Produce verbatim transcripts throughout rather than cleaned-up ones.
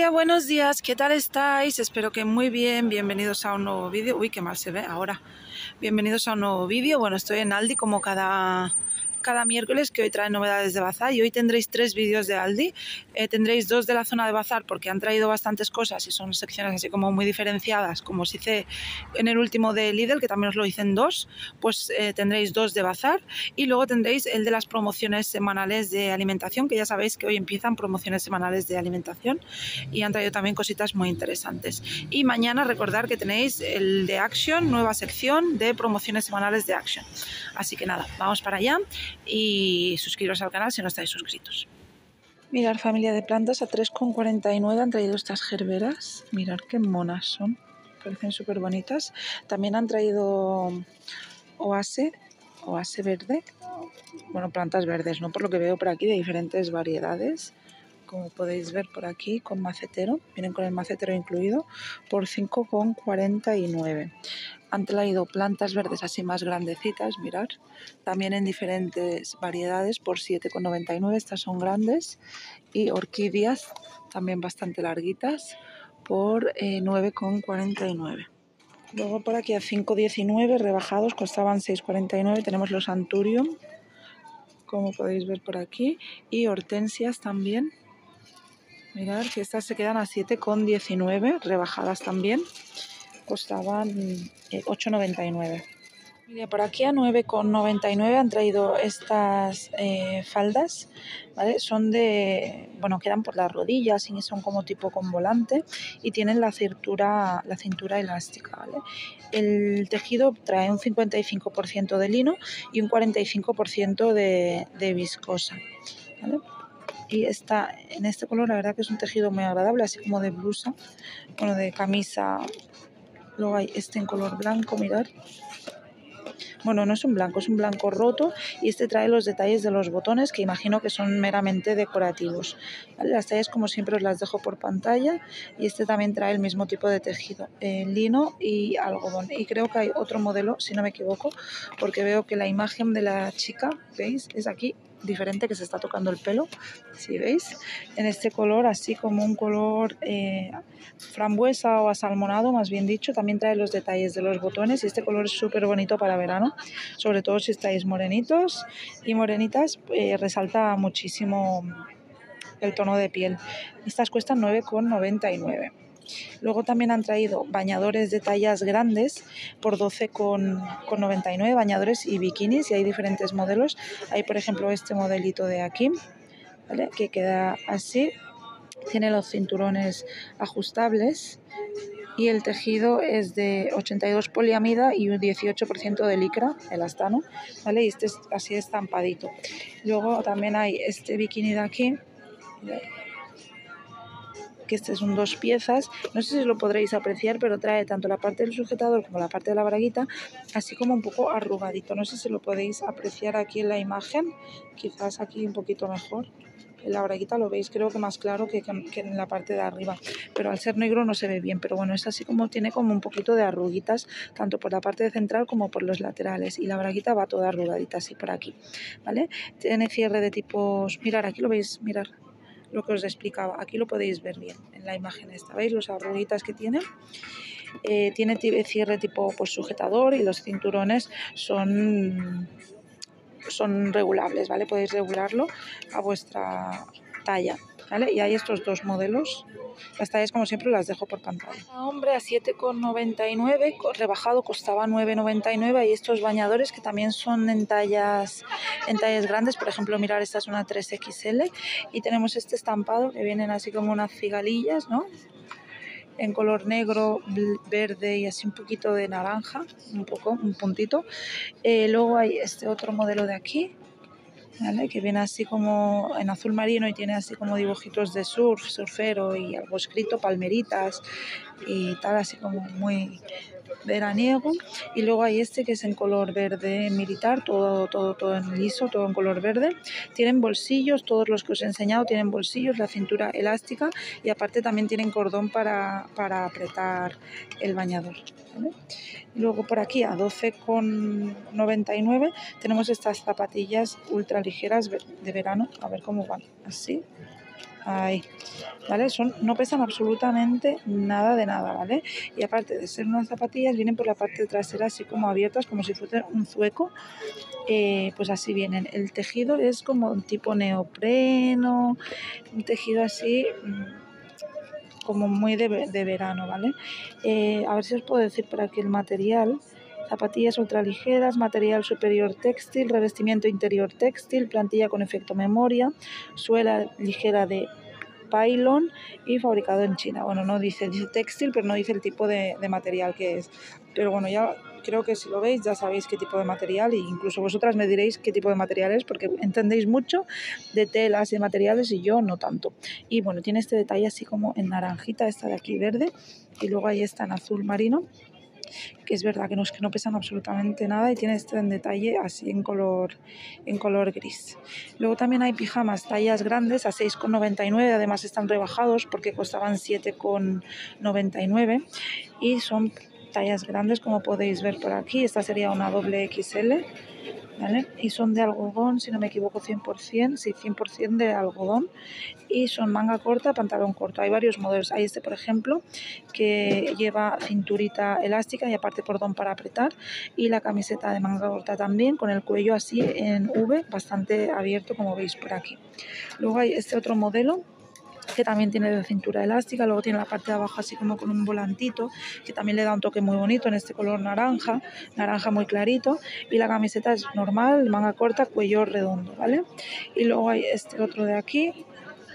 familia, buenos días, ¿qué tal estáis? Espero que muy bien, bienvenidos a un nuevo vídeo. Uy, qué mal se ve ahora. Bienvenidos a un nuevo vídeo. Bueno, estoy en Aldi como cada, cada miércoles, que hoy trae novedades de bazar, y hoy tendréis tres vídeos de Aldi. Eh, tendréis dos de la zona de bazar porque han traído bastantes cosas y son secciones así como muy diferenciadas, como os hice en el último de Lidl, que también os lo hice en dos. Pues eh, tendréis dos de bazar, y luego tendréis el de las promociones semanales de alimentación, que ya sabéis que hoy empiezan promociones semanales de alimentación y han traído también cositas muy interesantes. Y mañana recordar que tenéis el de Action, nueva sección de promociones semanales de Action. Así que nada, vamos para allá y suscribiros al canal si no estáis suscritos. Mirad, familia de plantas, a tres con cuarenta y nueve han traído estas gerberas. Mirad qué monas son, parecen súper bonitas. También han traído oase, oase verde, bueno, plantas verdes, ¿no? Por lo que veo por aquí, de diferentes variedades, como podéis ver por aquí, con macetero, vienen con el macetero incluido, por cinco con cuarenta y nueve. Han traído plantas verdes así más grandecitas, mirad, también en diferentes variedades, por siete con noventa y nueve, estas son grandes, y orquídeas también bastante larguitas, por eh, nueve con cuarenta y nueve. Luego por aquí a cinco con diecinueve, rebajados, costaban seis con cuarenta y nueve, tenemos los Anturium, como podéis ver por aquí, y hortensias también. Mirad que estas se quedan a siete con diecinueve, rebajadas también, costaban eh, ocho con noventa y nueve. Mira, por aquí a nueve con noventa y nueve han traído estas eh, faldas, ¿vale? Son de, bueno, quedan por las rodillas y son como tipo con volante y tienen la cintura, la cintura elástica, ¿vale? El tejido trae un cincuenta y cinco por ciento de lino y un cuarenta y cinco por ciento de, de viscosa, ¿vale? Y está en este color, la verdad que es un tejido muy agradable, así como de blusa, bueno, de camisa. Luego hay este en color blanco, mirad. Bueno, no es un blanco, es un blanco roto, y este trae los detalles de los botones, que imagino que son meramente decorativos, ¿vale? Las tallas, como siempre, os las dejo por pantalla, y este también trae el mismo tipo de tejido, eh, lino y algodón. Y creo que hay otro modelo, si no me equivoco, porque veo que la imagen de la chica, ¿veis? Es aquí diferente, que se está tocando el pelo, si veis, en este color, así como un color eh, frambuesa o asalmonado, más bien dicho. También trae los detalles de los botones, y este color es súper bonito para verano, sobre todo si estáis morenitos y morenitas, eh, resalta muchísimo el tono de piel. Estas cuestan nueve con noventa y nueve. Luego también han traído bañadores de tallas grandes por doce con noventa y nueve, bañadores y bikinis, y hay diferentes modelos. Hay, por ejemplo, este modelito de aquí, ¿vale? Que queda así, tiene los cinturones ajustables y el tejido es de ochenta y dos poliamida y un dieciocho por ciento de licra, elastano, ¿vale? Y este es así estampadito. Luego también hay este bikini de aquí, que este es un dos piezas, no sé si lo podréis apreciar, pero trae tanto la parte del sujetador como la parte de la braguita, así como un poco arrugadito. No sé si lo podéis apreciar aquí en la imagen, quizás aquí un poquito mejor. En la braguita lo veis, creo que más claro que, que en la parte de arriba, pero al ser negro no se ve bien. Pero bueno, es así como tiene como un poquito de arruguitas, tanto por la parte central como por los laterales, y la braguita va toda arrugadita así por aquí, ¿vale? Tiene cierre de tipos, mirar, aquí lo veis, mirar lo que os explicaba, aquí lo podéis ver bien en la imagen esta, ¿veis los arruguitas que tiene? Eh, tiene cierre tipo pues sujetador, y los cinturones son son regulables, ¿vale? Podéis regularlo a vuestra talla, ¿vale? Y hay estos dos modelos. Las tallas, como siempre, las dejo por pantalla. A hombre a siete con noventa y nueve, rebajado costaba nueve con noventa y nueve. Hay estos bañadores que también son en tallas en tallas grandes, por ejemplo, mirar, esta es una tres equis ele, y tenemos este estampado que vienen así como unas cigalillas, ¿no? En color negro, verde y así un poquito de naranja, un poco, un puntito. Eh, luego hay este otro modelo de aquí, ¿vale? Que viene así como en azul marino y tiene así como dibujitos de surf, surfero y algo escrito, palmeritas y tal, así como muy veraniego. Y luego hay este que es en color verde militar, todo, todo, todo en liso, todo en color verde. Tienen bolsillos, todos los que os he enseñado tienen bolsillos, la cintura elástica, y aparte también tienen cordón para, para apretar el bañador, ¿vale? Y luego por aquí a doce con noventa y nueve tenemos estas zapatillas ultra ligeras de verano, a ver cómo van, así. Ahí, ¿vale? Son, no pesan absolutamente nada de nada, ¿vale? Y aparte de ser unas zapatillas, vienen por la parte trasera así como abiertas, como si fuese un zueco. Eh, pues así vienen. El tejido es como un tipo neopreno, un tejido así como muy de, de verano, ¿vale? Eh, a ver si os puedo decir por aquí el material. Zapatillas ultraligeras, material superior textil, revestimiento interior textil, plantilla con efecto memoria, suela ligera de pylon y fabricado en China. Bueno, no dice, dice textil, pero no dice el tipo de, de material que es. Pero bueno, ya creo que si lo veis ya sabéis qué tipo de material, e incluso vosotras me diréis qué tipo de material es, porque entendéis mucho de telas y de materiales y yo no tanto. Y bueno, tiene este detalle así como en naranjita, esta de aquí verde, y luego ahí está en azul marino, que es verdad que no es que no pesan absolutamente nada, y tiene este en detalle así en color en color gris. Luego también hay pijamas tallas grandes a seis con noventa y nueve, además están rebajados porque costaban siete con noventa y nueve y son tallas grandes, como podéis ver por aquí. Esta sería una doble equis ele, ¿vale? Y son de algodón, si no me equivoco, cien por ciento, sí, cien por ciento de algodón, y son manga corta, pantalón corto. Hay varios modelos. Hay este, por ejemplo, que lleva cinturita elástica y aparte cordón para apretar, y la camiseta de manga corta también, con el cuello así en V, bastante abierto, como veis por aquí. Luego hay este otro modelo que también tiene de cintura elástica, luego tiene la parte de abajo así como con un volantito, que también le da un toque muy bonito en este color naranja, naranja muy clarito, y la camiseta es normal, manga corta, cuello redondo, ¿vale? Y luego hay este otro de aquí,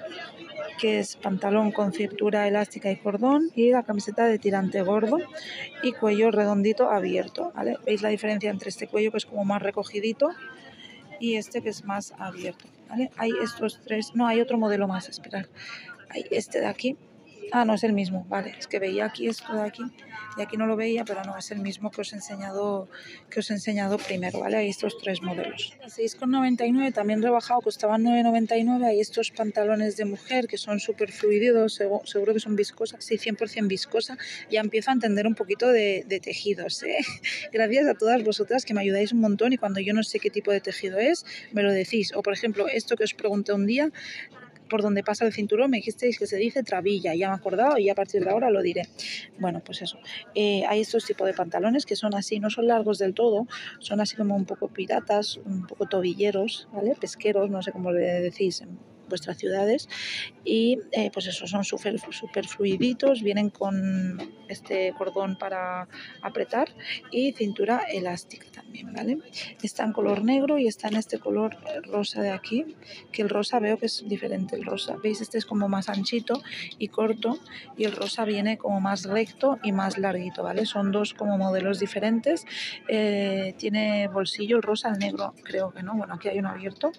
que es pantalón con cintura elástica y cordón, y la camiseta de tirante gordo y cuello redondito abierto, ¿vale? ¿Veis la diferencia entre este cuello, que es como más recogidito, y este, que es más abierto, ¿vale? Hay estos tres, no, hay otro modelo más, esperad, hay este de aquí. Ah, no, es el mismo, vale, es que veía aquí esto de aquí y aquí no lo veía, pero no, es el mismo que os he enseñado, que os he enseñado primero, ¿vale? Hay estos tres modelos. A seis con noventa y nueve, también rebajado, costaban nueve con noventa y nueve. Hay estos pantalones de mujer que son súper fluidos, seguro, seguro que son viscosa, sí, cien por ciento viscosa. Ya empiezo a entender un poquito de, de tejidos, ¿eh? Gracias a todas vosotras que me ayudáis un montón, y cuando yo no sé qué tipo de tejido es, me lo decís. O por ejemplo, esto que os pregunté un día, por donde pasa el cinturón, me dijisteis que se dice trabilla, ya me he acordado y a partir de ahora lo diré. Bueno, pues eso, eh, hay estos tipos de pantalones que son así, no son largos del todo, son así como un poco piratas, un poco tobilleros, ¿vale? Pesqueros, no sé cómo le decís en vuestras ciudades, y eh, pues eso, son súper super fluiditos, vienen con este cordón para apretar y cintura elástica también, ¿vale? Está en color negro y está en este color rosa de aquí, que el rosa veo que es diferente. El rosa, veis, este es como más anchito y corto, y el rosa viene como más recto y más larguito, ¿vale? Son dos como modelos diferentes. Eh, tiene bolsillo el rosa, el negro creo que no. Bueno, aquí hay uno abierto.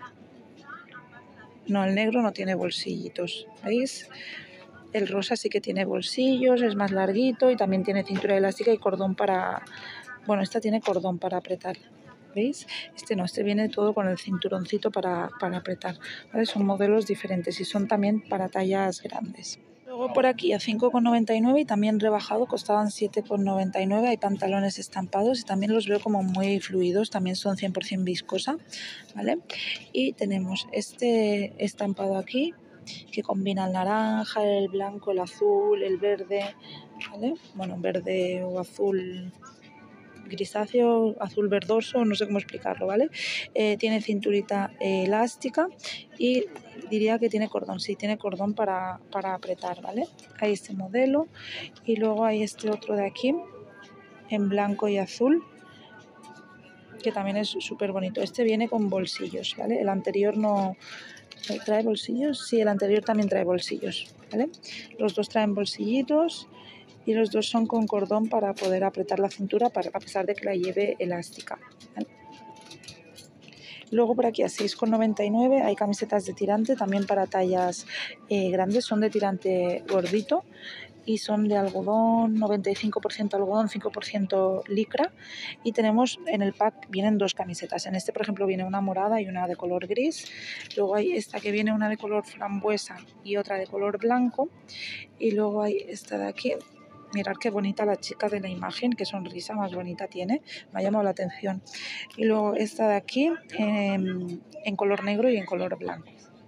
No, el negro no tiene bolsillitos, ¿veis? El rosa sí que tiene bolsillos, es más larguito y también tiene cintura elástica y cordón para... Bueno, esta tiene cordón para apretar, ¿veis? Este no, este viene todo con el cinturoncito para, para apretar, ¿vale? Son modelos diferentes y son también para tallas grandes. Luego por aquí a cinco con noventa y nueve y también rebajado, costaban siete con noventa y nueve. Hay pantalones estampados y también los veo como muy fluidos, también son cien por ciento viscosa, ¿vale? Y tenemos este estampado aquí, que combina el naranja, el blanco, el azul, el verde, ¿vale? Bueno, verde o azul grisáceo, azul verdoso, no sé cómo explicarlo, ¿vale? Eh, tiene cinturita eh, elástica y diría que tiene cordón, sí, tiene cordón para, para apretar, ¿vale? Hay este modelo y luego hay este otro de aquí, en blanco y azul, que también es súper bonito. Este viene con bolsillos, ¿vale? El anterior no... ¿Trae bolsillos? Sí, el anterior también trae bolsillos, ¿vale? Los dos traen bolsillitos y los dos son con cordón para poder apretar la cintura, para, a pesar de que la lleve elástica, ¿vale? Luego por aquí a seis con noventa y nueve hay camisetas de tirante, también para tallas eh, grandes, son de tirante gordito y son de algodón, noventa y cinco por ciento algodón, cinco por ciento licra, y tenemos en el pack, vienen dos camisetas. En este, por ejemplo, viene una morada y una de color gris. Luego hay esta que viene una de color frambuesa y otra de color blanco, y luego hay esta de aquí. Mirad qué bonita la chica de la imagen, qué sonrisa más bonita tiene, me ha llamado la atención. Y luego esta de aquí en, en color negro y en color blanco,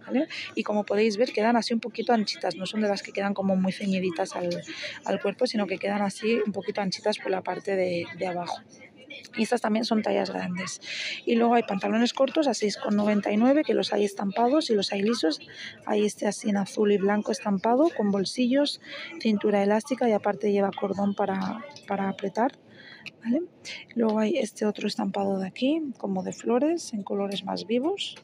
¿vale? Y como podéis ver quedan así un poquito anchitas, no son de las que quedan como muy ceñiditas al, al cuerpo, sino que quedan así un poquito anchitas por la parte de, de abajo. Y estas también son tallas grandes. Y luego hay pantalones cortos a seis con noventa y nueve, que los hay estampados y los hay lisos. Hay este así en azul y blanco estampado con bolsillos, cintura elástica y aparte lleva cordón para, para apretar, ¿vale? Luego hay este otro estampado de aquí, como de flores, en colores más vivos.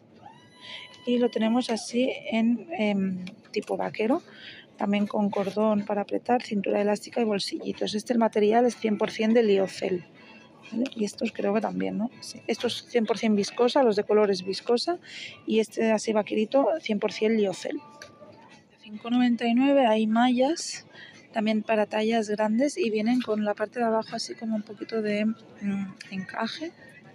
Y lo tenemos así en eh, tipo vaquero, también con cordón para apretar, cintura elástica y bolsillitos. Este el material es cien por ciento de liocel, ¿vale? Y estos creo que también, ¿no? Sí. Estos cien por ciento viscosa, los de colores viscosa, y este así vaquerito cien por ciento liocel. cinco con noventa y nueve hay mallas también para tallas grandes y vienen con la parte de abajo así como un poquito de mmm, encaje,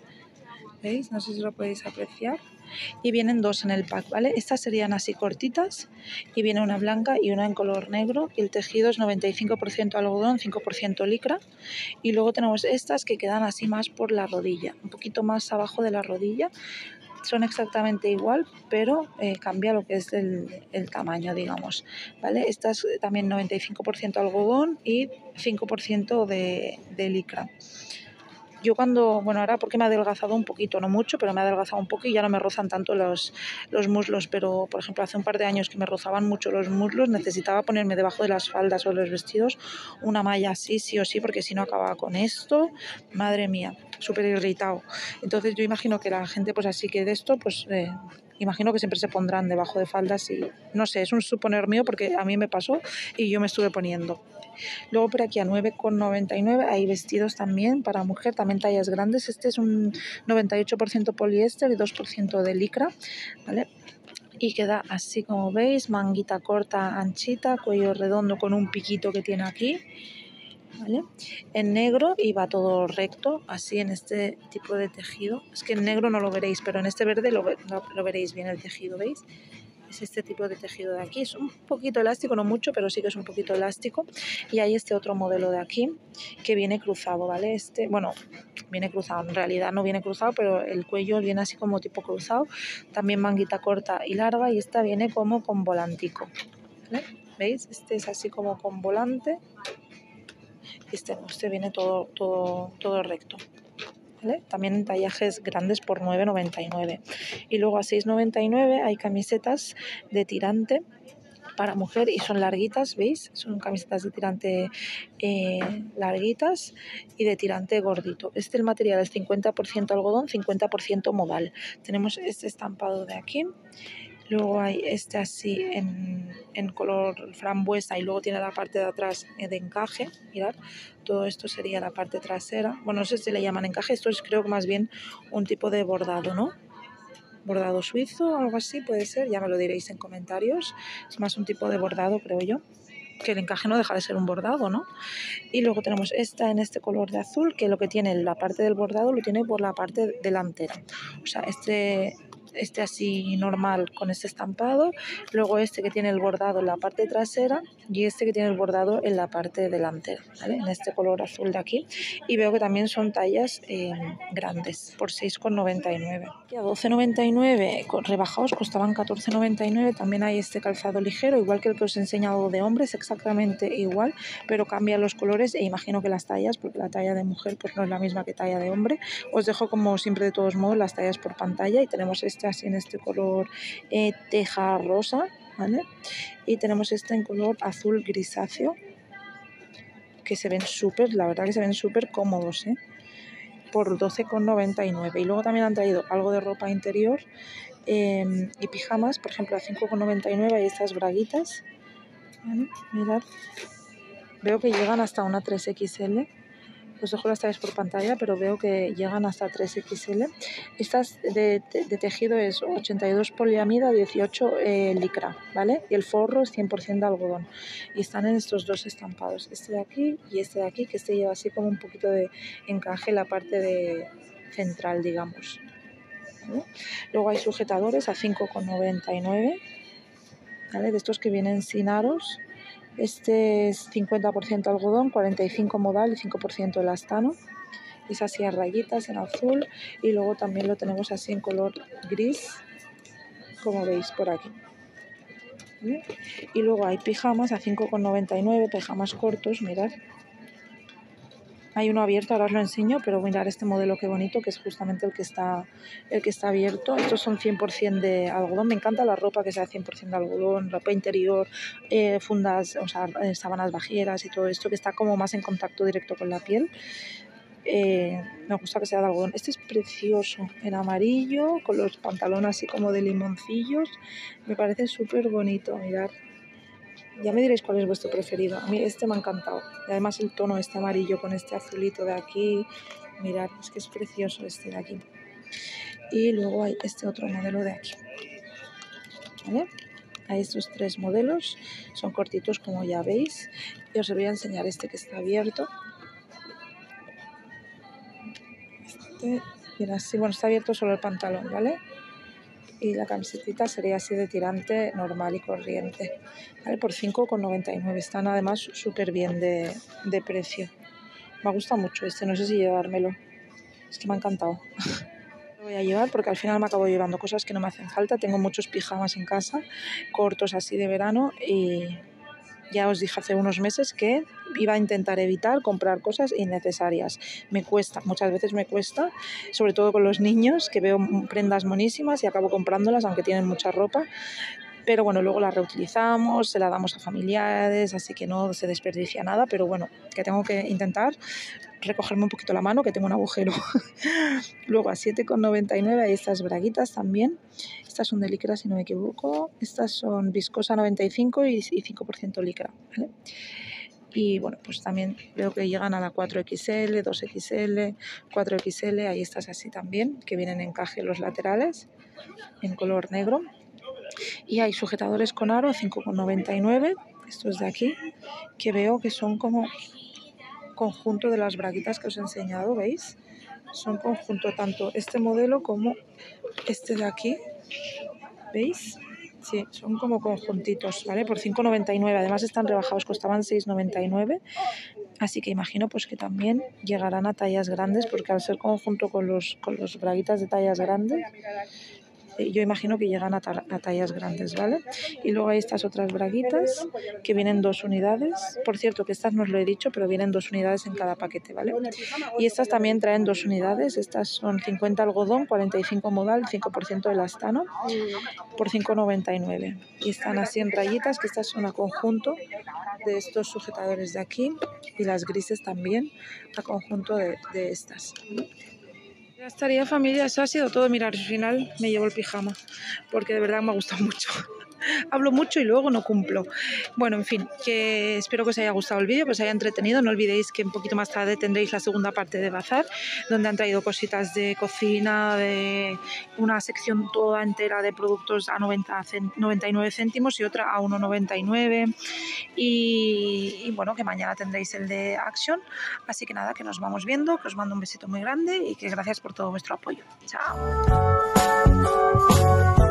¿veis? No sé si lo podéis apreciar. Y vienen dos en el pack, ¿vale? Estas serían así cortitas y viene una blanca y una en color negro y el tejido es noventa y cinco por ciento algodón, cinco por ciento licra. Y luego tenemos estas que quedan así más por la rodilla, un poquito más abajo de la rodilla. Son exactamente igual, pero eh, cambia lo que es el, el tamaño, digamos, ¿vale? Estas también noventa y cinco por ciento algodón y cinco por ciento de, de licra. Yo cuando, bueno, ahora porque me ha adelgazado un poquito, no mucho, pero me ha adelgazado un poco y ya no me rozan tanto los, los muslos, pero por ejemplo hace un par de años que me rozaban mucho los muslos, necesitaba ponerme debajo de las faldas o los vestidos una malla así, sí o sí, porque si no acababa con esto, madre mía, súper irritado. Entonces yo imagino que la gente pues así que de esto, pues eh, imagino que siempre se pondrán debajo de faldas y no sé, es un suponer mío porque a mí me pasó y yo me estuve poniendo. Luego por aquí a nueve con noventa y nueve hay vestidos también para mujer, también tallas grandes. Este es un noventa y ocho por ciento poliéster y dos por ciento de licra, ¿vale? Y queda así como veis, manguita corta, anchita, cuello redondo con un piquito que tiene aquí, ¿vale? En negro y va todo recto, así en este tipo de tejido. Es que en negro no lo veréis, pero en este verde lo, lo, lo veréis bien el tejido, ¿veis? Es este tipo de tejido de aquí, es un poquito elástico, no mucho, pero sí que es un poquito elástico. Y hay este otro modelo de aquí que viene cruzado, ¿vale? Este, bueno, viene cruzado, en realidad no viene cruzado, pero el cuello viene así como tipo cruzado, también manguita corta y larga, y esta viene como con volantico, ¿vale? ¿Veis? Este es así como con volante, este, este viene todo, todo, todo recto. ¿Vale? También en tallajes grandes por nueve noventa y nueve. Y luego a seis noventa y nueve hay camisetas de tirante para mujer y son larguitas, ¿veis? Son camisetas de tirante eh, larguitas y de tirante gordito. Este el material es cincuenta por ciento algodón, cincuenta por ciento modal. Tenemos este estampado de aquí. Luego hay este así en, en color frambuesa y luego tiene la parte de atrás de encaje, mirad, todo esto sería la parte trasera. Bueno, no sé si le llaman encaje, esto es creo que más bien un tipo de bordado, ¿no? Bordado suizo o algo así puede ser, ya me lo diréis en comentarios. Es más un tipo de bordado, creo yo, que el encaje no deja de ser un bordado, ¿no? Y luego tenemos esta en este color de azul, que lo que tiene la parte del bordado lo tiene por la parte delantera. O sea, este... este así normal con este estampado, luego este que tiene el bordado en la parte trasera y este que tiene el bordado en la parte delantera, ¿vale? En este color azul de aquí, y veo que también son tallas eh, grandes por seis con noventa y nueve. Y a doce noventa y nueve rebajados costaban catorce noventa y nueve. También hay este calzado ligero, igual que el que os he enseñado de hombres, exactamente igual, pero cambian los colores e imagino que las tallas, porque la talla de mujer pues no es la misma que talla de hombre. Os dejo como siempre de todos modos las tallas por pantalla y tenemos este así en este color eh, teja rosa, ¿vale? Y tenemos este en color azul grisáceo, que se ven súper, la verdad que se ven súper cómodos, ¿eh? Por doce con noventa y nueve. Y luego también han traído algo de ropa interior eh, y pijamas, por ejemplo a cinco con noventa y nueve hay estas braguitas, ¿vale? Mirad, veo que llegan hasta una tres equis ele. Os dejo las tallas por pantalla, pero veo que llegan hasta tres equis ele. Estas de, de, de tejido es ochenta y dos poliamida, dieciocho eh, licra, ¿vale? Y el forro es cien por ciento de algodón. Y están en estos dos estampados, este de aquí y este de aquí, que este lleva así como un poquito de encaje en la parte de central, digamos, ¿vale? Luego hay sujetadores a cinco con noventa y nueve, ¿vale? De estos que vienen sin aros. Este es cincuenta por ciento algodón, cuarenta y cinco por ciento modal y cinco por ciento elastano. Es así a rayitas en azul y luego también lo tenemos así en color gris como veis por aquí. ¿Vale? Y luego hay pijamas a cinco con noventa y nueve, pijamas cortos, mirad. Hay uno abierto, ahora os lo enseño, pero mirar este modelo qué bonito, que es justamente el que está, el que está abierto. Estos son cien por cien de algodón. Me encanta la ropa que sea cien por cien de algodón, ropa interior, eh, fundas, o sea, sábanas bajeras y todo esto, que está como más en contacto directo con la piel. Eh, me gusta que sea de algodón. Este es precioso, en amarillo, con los pantalones así como de limoncillos. Me parece súper bonito, mirad. Ya me diréis cuál es vuestro preferido. A mí este me ha encantado. Y además el tono este amarillo con este azulito de aquí. Mirad, es que es precioso este de aquí. Y luego hay este otro modelo de aquí. ¿Vale? Hay estos tres modelos. Son cortitos como ya veis. Y os voy a enseñar este que está abierto. Este, mira, sí, bueno, está abierto solo el pantalón, ¿vale? Y la camisetita sería así de tirante normal y corriente, ¿vale? Por cinco con noventa y nueve. Están además súper bien de, de precio. Me gusta mucho este, no sé si llevármelo. Es que me ha encantado. Lo voy a llevar porque al final me acabo llevando cosas que no me hacen falta. Tengo muchos pijamas en casa, cortos así de verano, y ya os dije hace unos meses que iba a intentar evitar comprar cosas innecesarias. Me cuesta, muchas veces me cuesta, sobre todo con los niños, que veo prendas monísimas y acabo comprándolas aunque tienen mucha ropa. Pero bueno, luego la reutilizamos, se la damos a familiares, así que no se desperdicia nada. Pero bueno, que tengo que intentar recogerme un poquito la mano, que tengo un agujero. Luego a siete con noventa y nueve hay estas braguitas también. Estas son de licra, si no me equivoco. Estas son viscosa noventa y cinco y cinco por ciento licra, ¿vale? Y bueno, pues también veo que llegan a la cuatro equis ele, dos equis ele, cuatro equis ele. Hay estas así también, que vienen en encaje los laterales, en color negro. Y hay sujetadores con aro, cinco con noventa y nueve. Estos de aquí, que veo que son como conjunto de las braguitas que os he enseñado, ¿veis? Son conjunto tanto este modelo como este de aquí, ¿veis? Sí, son como conjuntitos, ¿vale? Por cinco noventa y nueve, además están rebajados, costaban seis noventa y nueve, así que imagino pues que también llegarán a tallas grandes, porque al ser conjunto con los, con los braguitas de tallas grandes, yo imagino que llegan a, a tallas grandes, ¿vale? Y luego hay estas otras braguitas que vienen dos unidades. Por cierto, que estas no os lo he dicho, pero vienen dos unidades en cada paquete, ¿vale? Y estas también traen dos unidades. Estas son cincuenta algodón, cuarenta y cinco modal, cinco por ciento elastano, por cinco noventa y nueve. Y están así en rayitas, que estas son a conjunto de estos sujetadores de aquí, y las grises también a conjunto de, de estas. Ya estaría, familia, eso ha sido todo. Mirar, al final me llevo el pijama porque de verdad me ha gustado mucho. Hablo mucho y luego no cumplo. Bueno, en fin, que espero que os haya gustado el vídeo, que os haya entretenido. No olvidéis que un poquito más tarde tendréis la segunda parte de Bazar, donde han traído cositas de cocina, de una sección toda entera de productos a noventa, noventa y nueve céntimos y otra a uno noventa y nueve. Y, y bueno, que mañana tendréis el de Action. Así que nada, que nos vamos viendo, que os mando un besito muy grande y que gracias por todo vuestro apoyo. Chao.